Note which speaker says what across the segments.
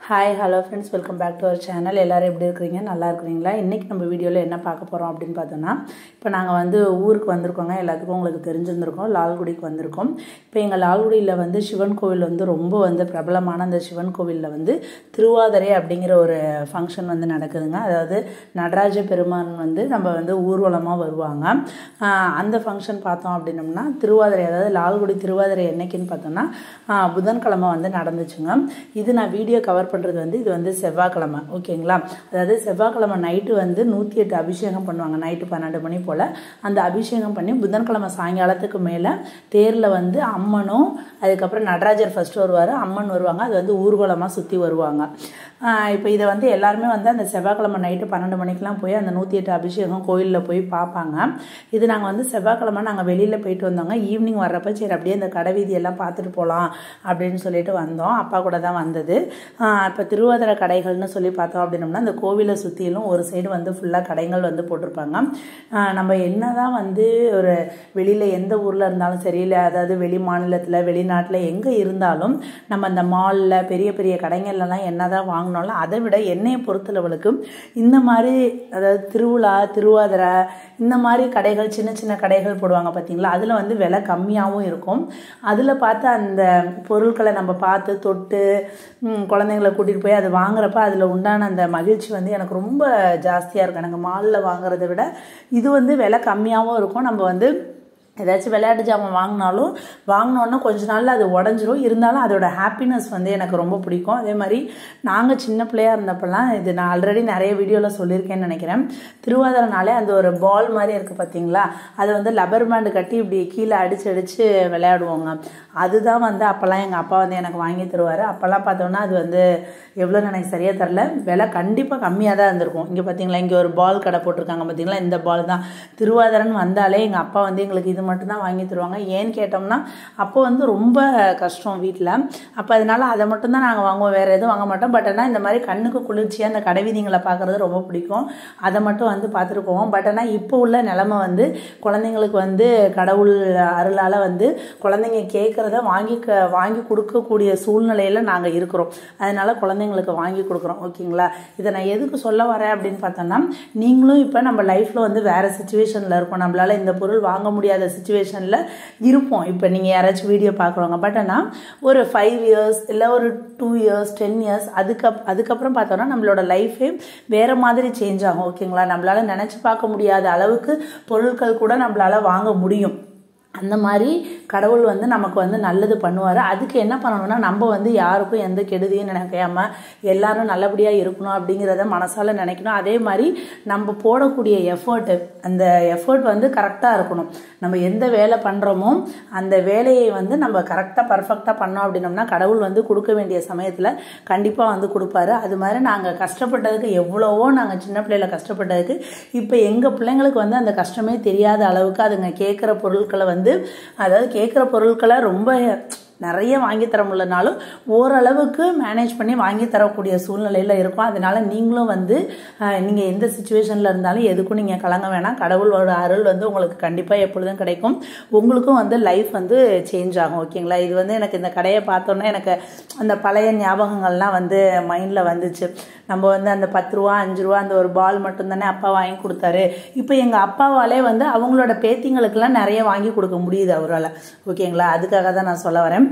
Speaker 1: Hi, hello friends, welcome back to our channel. எல்லாரும் எப்படி இருக்கீங்க? நல்லா இருக்கீங்களா? இன்னைக்கு நம்ம வீடியோல என்ன பார்க்க போறோம் அப்படினு பார்த்தோம்னா, இப்போ நாங்க வந்து ஊருக்கு வந்திருக்கோங்க. எல்லாத்துக்கும் உங்களுக்கு தெரிஞ்சிருக்கும். லால்குடிக்கு வந்திருக்கோம். இப்போ எங்க லால்குடியில வந்து சிவன் கோவில் வந்து ரொம்ப வந்து பிரபலமான அந்த சிவன் கோவில்ல வந்து திருவாதிரை அப்படிங்கிற ஒரு ஃபங்க்ஷன் வந்து நடக்குதுங்க. அதாவது நடராஜ பெருமான் வந்து நம்ம வந்து ஊர்வலமா வருவாங்க. அந்த ஃபங்க்ஷன் பார்த்தோம் அப்படினோம்னா திருவாதிரை, அதாவது லால்குடி திருவாதிரை என்னைக்குன்னு பார்த்தோம்னா புதன்கிழமை வந்து நடந்துச்சுங்க. இது நான் வீடியோ கவர் பண்றது வந்து இது வந்து செவ்வாய்க்கிழமை, ஓகேங்களா? அதாவது செவ்வாய்க்கிழமை நைட்டு வந்து 108 அபிஷேகம் பண்ணுவாங்க. நைட்டு 12 மணி போல அந்த அபிஷேகம் பண்ணி புதன்கிழமை சாயங்காலத்துக்கு மேல தேர்ல வந்து அம்மனும் அதுக்கப்புறம் நடராஜர் ஃபர்ஸ்ட் வருவாரு, அம்மன் வருவாங்க. அது வந்து ஊர்வலமா சுத்தி வருவாங்க. இப்போ இதை வந்து எல்லாருமே வந்து அந்த செவ்வாய்க்கிழமை நைட்டு 12 மணிக்கெலாம் போய் அந்த 108 அபிஷேகம் கோயிலில் போய் பார்ப்பாங்க. இது நாங்கள் வந்து செவ்வாய்க்கிழமை நாங்கள் வெளியில் போயிட்டு வந்தோங்க. ஈவினிங் வர்றப்ப சரி அப்படியே இந்த கடை வீதியெல்லாம் பார்த்துட்டு போகலாம் அப்படின்னு சொல்லிட்டு வந்தோம். அப்பா கூட தான் வந்தது. இப்போ திருவாதிரை கடைகள்னு சொல்லி பார்த்தோம் அப்படின்னோம்னா இந்த கோவிலை சுற்றிலும் ஒரு சைடு வந்து ஃபுல்லாக கடைகள் வந்து போட்டிருப்பாங்க. நம்ம என்னதான் வந்து ஒரு வெளியில் எந்த ஊரில் இருந்தாலும் சரி, இல்லை அதாவது வெளி மாநிலத்தில் வெளிநாட்டில் எங்கே இருந்தாலும் நம்ம அந்த மாலில் பெரிய பெரிய கடைகள்லாம் என்னதான் வாங்கணும், அதை விட என்னையை பொறுத்தளவுக்கு இந்த மாதிரி அதாவது திருவிழா திருவாதிரை இந்த மாதிரி கடைகள் சின்ன சின்ன கடைகள் போடுவாங்க பார்த்தீங்களா, அதில் வந்து விலை கம்மியாகவும் இருக்கும். அதில் பார்த்து அந்த பொருட்களை நம்ம பார்த்து தொட்டு குழந்தைங்களை கூட்டிகிட்டு போய் அது வாங்குறப்ப அதில் உண்டான அந்த மகிழ்ச்சி வந்து எனக்கு ரொம்ப ஜாஸ்தியாக இருக்கும். எனக்கு மாலில் வாங்குறதை விட இது வந்து விலை கம்மியாகவும் இருக்கும். நம்ம வந்து ஏதாச்சும் விளையாட்டு ஜாமான் வாங்கினோன்னா கொஞ்ச நாளில் அது உடஞ்சிரும். இருந்தாலும் அதோட ஹாப்பினஸ் வந்து எனக்கு ரொம்ப பிடிக்கும். அதே மாதிரி நாங்கள் சின்ன பிள்ளையாக இருந்தப்பெல்லாம் இது நான் ஆல்ரெடி நிறைய வீடியோவில் சொல்லியிருக்கேன்னு நினைக்கிறேன். திருவாதிரைனாலே அந்த ஒரு பால் மாதிரி இருக்குது பார்த்தீங்களா, அதை வந்து லப்பர் பேண்டு கட்டி இப்படி கீழே அடித்து விளையாடுவோங்க. அதுதான் வந்து அப்போல்லாம் எங்கள் அப்பா வந்து எனக்கு வாங்கி தருவார். அப்போல்லாம் பார்த்தோன்னா அது வந்து எவ்வளோன்னு எனக்கு சரியாக தரல, விலை கண்டிப்பாக கம்மியாக தான் இருந்திருக்கும். இங்கே பார்த்தீங்களா, இங்கே ஒரு பால் கடை போட்டிருக்காங்க பார்த்தீங்களா, இந்த பால் தான். திருவாதிரைன்னு வந்தாலே எங்கள் அப்பா வந்து எங்களுக்கு இது மட்டும்தான் வாங்கி தருவாங்க. ஏன்னு கேட்டோம்னா அப்போ வந்து ரொம்ப கஷ்டம் வீட்டில். அப்போ அதனால அதை மட்டும்தான் நாங்கள் வாங்குவோம், வேறு எதுவும் வாங்க மாட்டோம். பட் ஆனால் இந்த மாதிரி கண்ணுக்கு குளிர்ச்சியாக அந்த கடைவீதிங்களை பார்க்குறது ரொம்ப பிடிக்கும். அதை மட்டும் வந்து பார்த்துட்டு போவோம். பட் ஆனால் இப்போ உள்ள நிலைமை வந்து குழந்தைங்களுக்கு வந்து கடவுள் அருளால் வந்து குழந்தைங்க கேட்குறத வாங்கி கொடுக்கக்கூடிய சூழ்நிலையில் நாங்கள் இருக்கிறோம். அதனால குழந்தைங்களுக்கு வாங்கி கொடுக்குறோம், ஓகேங்களா? இதை நான் எதுக்கு சொல்ல வரேன் அப்படின்னு பார்த்தோம்னா, நீங்களும் இப்போ நம்ம லைஃப்பில் வந்து வேறு சுச்சுவேஷனில் இருப்போம். நம்மளால் இந்த பொருள் வாங்க முடியாத சுச்சுவேஷனில் இருப்போம். இப்போ நீங்கள் யாராச்சும் வீடியோ பார்க்குறவங்க, பட் ஆனால் ஒரு 5 இயர்ஸ் இல்லை ஒரு 2 இயர்ஸ் 10 இயர்ஸ் அதுக்கப்புறம் பார்த்தோன்னா நம்மளோட லைஃபே வேறு மாதிரி சேஞ்ச் ஆகும், ஓகேங்களா? நம்மளால் நினச்சி பார்க்க முடியாத அளவுக்கு பொருட்கள் கூட நம்மளால் வாங்க முடியும். அந்த மாதிரி கடவுள் வந்து நமக்கு வந்து நல்லது பண்ணுவார். அதுக்கு என்ன பண்ணணும்னா நம்ம வந்து யாருக்கும் எந்த கெடுதியும் நினைக்காம எல்லாரும் நல்லபடியாக இருக்கணும் அப்படிங்கிறத மனசால நினைக்கணும். அதே மாதிரி நம்ம போடக்கூடிய அந்த எஃபர்ட் வந்து கரெக்டாக இருக்கணும். நம்ம எந்த வேலை பண்ணுறோமோ அந்த வேலையை வந்து நம்ம கரெக்டாக பர்ஃபெக்டாக பண்ணோம் அப்படின்னோம்னா கடவுள் வந்து கொடுக்க வேண்டிய சமயத்தில் கண்டிப்பாக வந்து கொடுப்பாரு. அது மாதிரி நாங்கள் கஷ்டப்பட்டதுக்கு எவ்வளவோ நாங்கள் சின்ன பிள்ளையில கஷ்டப்பட்டதுக்கு இப்போ எங்கள் பிள்ளைங்களுக்கு வந்து அந்த கஷ்டமே தெரியாத அளவுக்கு அதுங்க கேட்குற பொருட்களை வந்து அதாவது கேட்குற பொருட்களை ரொம்ப நிறைய வாங்கி தர முடியலனாலும் ஓரளவுக்கு மேனேஜ் பண்ணி வாங்கி தரக்கூடிய சூழ்நிலையில் இருக்கும். அதனால நீங்களும் வந்து நீங்கள் எந்த சுச்சுவேஷனில் இருந்தாலும் எதுக்கும் நீங்கள் கலங்க வேணாம். கடவுளோட அருள் வந்து உங்களுக்கு கண்டிப்பாக எப்பொழுதும் கிடைக்கும். உங்களுக்கும் வந்து லைஃப் வந்து சேஞ்ச் ஆகும், ஓகேங்களா? இது வந்து எனக்கு இந்த கடையை பார்த்தோன்னே எனக்கு அந்த பழைய ஞாபகங்கள்லாம் வந்து மைண்டில் வந்துச்சு. நம்ம வந்து அந்த 10 ரூபா 5 ரூபா அந்த ஒரு பால் மட்டும்தானே அப்பா வாங்கி கொடுத்தாரு. இப்போ எங்கள் அப்பாவாலே வந்து அவங்களோட பேத்திங்களுக்கெல்லாம் நிறைய வாங்கி கொடுக்க முடியுது அவரால், ஓகேங்களா? அதுக்காக தான் நான் சொல்ல வரேன்.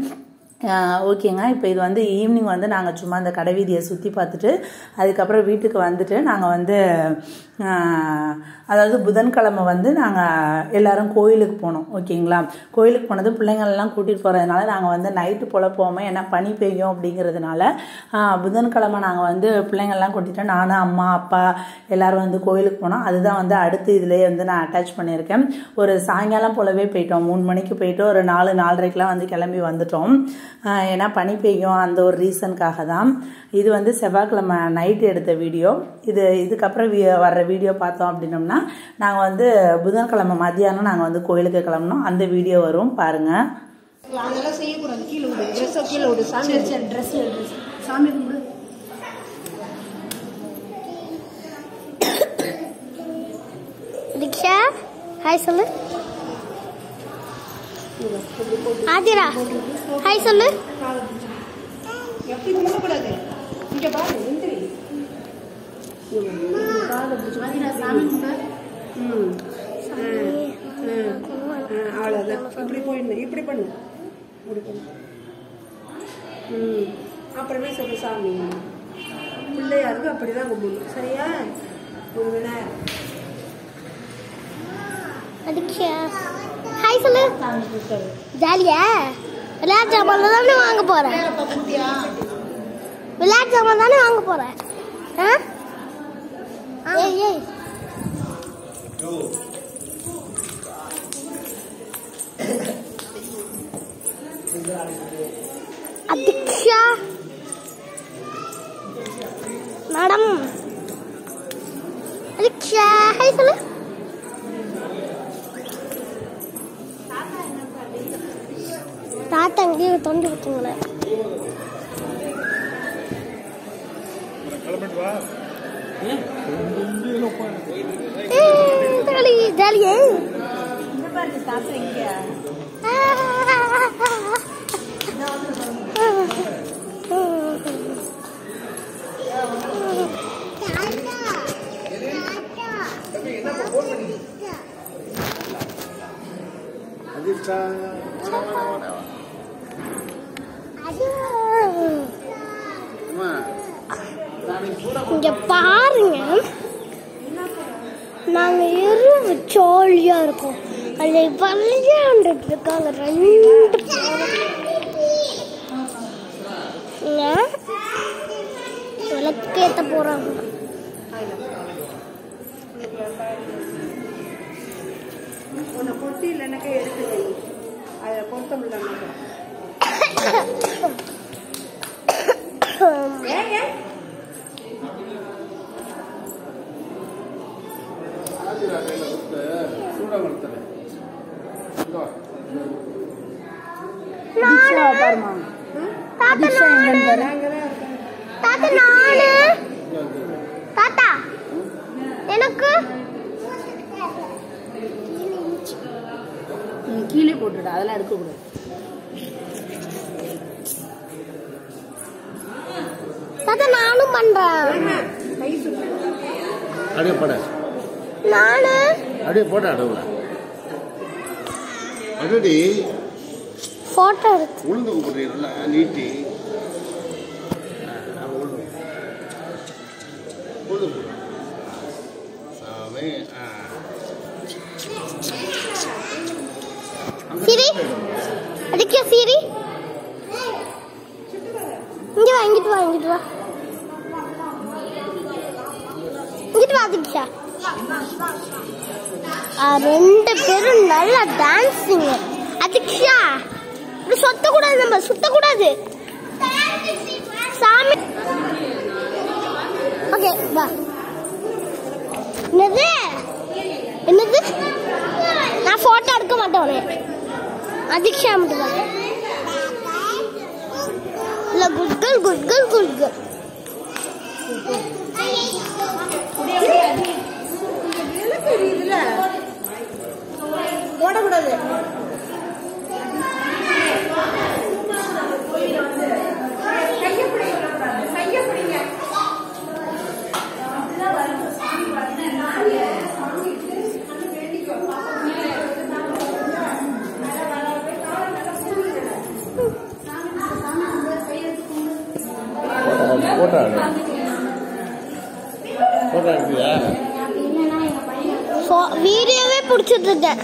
Speaker 1: ஓகேங்க. இப்போ இது வந்து ஈவினிங் வந்து நாங்கள் சும்மா இந்த கடை வீதியை சுற்றி பார்த்துட்டு அதுக்கப்புறம் வீட்டுக்கு வந்துட்டு நாங்கள் வந்து அதாவது புதன்கிழமை வந்து நாங்கள் எல்லாரும் கோயிலுக்கு போனோம், ஓகேங்களா? கோயிலுக்கு போனது பிள்ளைங்களெல்லாம் கூட்டிகிட்டு போகிறதுனால நாங்கள் வந்து நைட்டு போல் போவோமே, ஏன்னா பனி பெய்யும் அப்படிங்கிறதுனால புதன்கிழமை நாங்கள் வந்து பிள்ளைங்கள்லாம் கூட்டிகிட்டு நானும் அம்மா அப்பா எல்லோரும் வந்து கோயிலுக்கு போனோம். அதுதான் வந்து அடுத்து இதிலே வந்து நான் அட்டாச் பண்ணியிருக்கேன். ஒரு சாயங்காலம் போலவே போயிட்டோம், 3 மணிக்கு போயிட்டு ஒரு 4-4:30க்கெலாம் வந்து கிளம்பி வந்துட்டோம். ஏன்னா பனி பெய்யும் அந்த ஒரு ரீசனுக்காக தான். இது வந்து செவ்வாய்க்கிழமை நைட்டு எடுத்த வீடியோ. இதுக்கப்புறம் வர்ற வீடியோ பார்த்தோம் அப்படின்னோம்னா நாங்கள் வந்து புதன்கிழமை மதியானம் நாங்கள் வந்து கோயிலுக்கு கிளம்புனோம். அந்த வீடியோ வரும், பாருங்க.
Speaker 2: தீக்ஷா ஹாய் சொல்லு. ஆதிரா ஹாய் சொல்லு. எப்படி
Speaker 3: இங்க பாரு எந்திரி சாமி அவ்வளோதான் இப்படி போயிடணும் இப்படி பண்ணு இப்படி பண்ணு அப்புறமே சொல்லு சாமி பிள்ளையாருக்கு அப்படிதான் கும்பிடணும் சரியா ஒரு விநாயகர்
Speaker 2: அதிக்ஷா ஹாய் சொல்லு ஜாலியா விளையாட்டு ஜாமான் தானே வாங்க போறேன் விளையாட்டு ஜாமான் தானே வாங்க போறேன் ஏய் ஏய் அதிக்ஷா மேடம் அதிக்ஷா ஹாய் சொல்லு தாத்தா அங்கேயே தொண்டு விட்டுங்களேன் ஜாலியா இங்க பாருங்க நாங்க எருவு ஜாலியா இருக்கோம் அதை விளையாண்டுட்டு இருக்காங்க ரெண்டு விளக்கேத்த போறாங்க
Speaker 3: உன்னை பொட்டி இல்லைன்னாக்கா எடுத்து அதை பொருத்த முடியல
Speaker 2: தாத்தா எனக்கு
Speaker 1: கீழே போட்டுடா அதெல்லாம் இருக்கக்கூடாது
Speaker 2: தாத்தா நானும் பண்றேன்
Speaker 4: அப்படியே போட
Speaker 2: நானு
Speaker 4: அப்படியே போட அடவுல அடடி
Speaker 2: போட்டோ எடுத்து
Speaker 4: உளுந்து போடுறீங்களா நீட்டி உளுந்து சாமி
Speaker 2: சரி அதுக்கே சரி இங்க வா இங்கிட்டு வா இங்கிட்டு வா இங்கிட்டு வா அதிக்ஷா ரெண்டு பேரும் நல்லா டான்ஸிங் அதிக்ஷா இப்படி சுத்தக்கூடாது நம்ம சுத்தக்கூடாது சாமி ஓகே வா என்னது என்னது நான் போட்டோ எடுக்க மாட்டேன் அதிக்ஷா மட்டும் தான் இல்ல good girl good girl good girl
Speaker 3: போடக்கூடாது
Speaker 2: வீடியோவே பிடிச்சிட்டு இருக்கேன்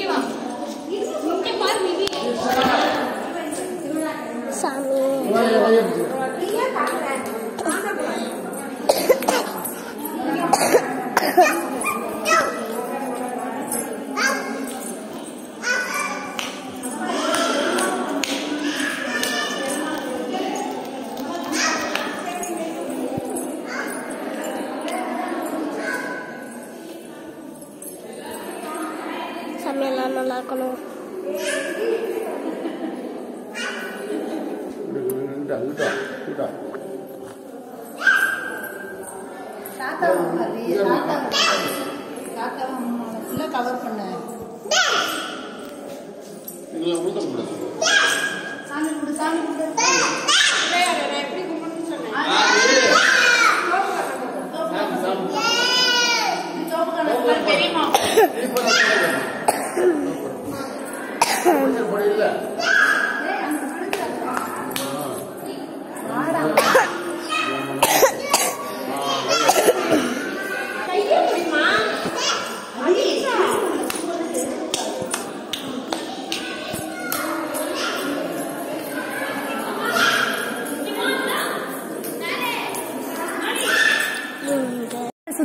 Speaker 2: சாமி சமையல்லாம் நல்லா இருக்கணும்
Speaker 3: கவர் பண்ண சாமி கும்பிடு எப்படி கும்பிடுன்னு சொன்னேன்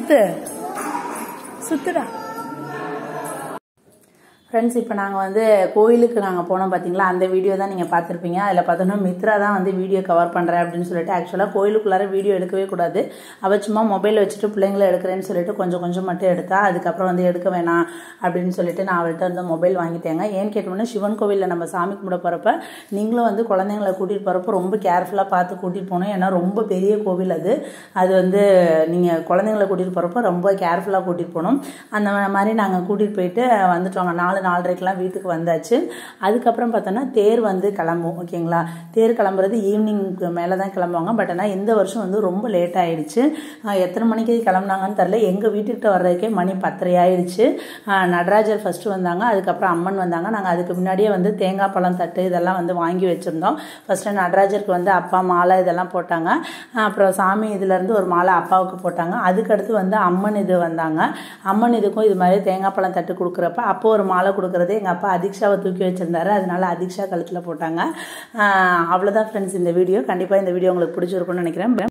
Speaker 1: சுத்து சுத்துடா. ஃப்ரெண்ட்ஸ், இப்போ நாங்கள் வந்து கோயிலுக்கு நாங்கள் போனோம் பார்த்தீங்களா, அந்த வீடியோ தான் நீங்கள் பார்த்துருப்பீங்க. அதில் பார்த்தோன்னா மித்ரா தான் வந்து வீடியோ கவர் பண்ணுறேன் அப்படின்னு சொல்லிட்டு, ஆக்சுவலாக கோயிலுக்குள்ளார வீடியோ எடுக்கவே கூடாது. அவள் சும்மா மொபைல் வச்சுட்டு பிள்ளைங்களை எடுக்கிறேன்னு சொல்லிட்டு கொஞ்சம் கொஞ்சம் மட்டும் எடுத்தா. அதுக்கப்புறம் வந்து எடுக்க வேணாம் அப்படின்னு சொல்லிட்டு நான் அவள்கிட்ட வந்து மொபைல் வாங்கிட்டேங்க. ஏன்னு கேட்கணும்னா, சிவன் கோவிலில் நம்ம சாமி கும்பிட போகிறப்ப நீங்களும் வந்து குழந்தைங்களை கூட்டிகிட்டு போகிறப்ப ரொம்ப கேர்ஃபுல்லாக பார்த்து கூட்டிகிட்டு போகணும். ஏன்னா ரொம்ப பெரிய கோவில் அது. அது வந்து நீங்கள் குழந்தைங்களை கூட்டிகிட்டு போகிறப்ப ரொம்ப கேர்ஃபுல்லாக கூட்டிகிட்டு போகணும். அந்த மாதிரி நாங்கள் கூட்டிகிட்டு போயிட்டு வந்துட்டோங்க. 4:30க்கெல்லாம் வீட்டுக்கு வந்தாச்சு. அதுக்கப்புறம் பார்த்தோன்னா தேர் வந்து கிளம்பும். ஓகேங்களா, தேர் கிளம்புறது ஈவினிங்க்கு மேலே தான் கிளம்புவாங்க. பட் ஆனால் இந்த வருஷம் வந்து ரொம்ப லேட் ஆகிடுச்சு. எத்தனை மணிக்கு கிளம்புனாங்கன்னு தெரில. எங்கள் வீட்டுக்கிட்ட வர்றதுக்கே மணி 10:30 ஆயிடுச்சு. நடராஜர் ஃபஸ்ட்டு வந்தாங்க, அதுக்கப்புறம் அம்மன் வந்தாங்க. நாங்கள் அதுக்கு முன்னாடியே வந்து தேங்காய் பழம் தட்டு இதெல்லாம் வந்து வாங்கி வச்சுருந்தோம். ஃபஸ்ட்டு நடராஜருக்கு வந்து அப்பா மாலை இதெல்லாம் போட்டாங்க. அப்புறம் சாமி இதுலேருந்து ஒரு மாலை அப்பாவுக்கு போட்டாங்க. அதுக்கடுத்து வந்து அம்மன் இது வந்தாங்க. அம்மன் இதுக்கும் இது மாதிரி தேங்காய் பழம் தட்டு கொடுக்குறப்ப அப்போ ஒரு மாலை கொடுக்குறது எங்கள் அப்பா அதிக்ஷாவை தூக்கி வச்சிருந்தாரு. அதனால அதிக்ஷா கழுத்தில் போட்டாங்க. அவ்வளோதான் ஃப்ரெண்ட்ஸ் இந்த வீடியோ. கண்டிப்பாக இந்த வீடியோ உங்களுக்கு பிடிச்சிருக்கும்னு நினைக்கிறேன்.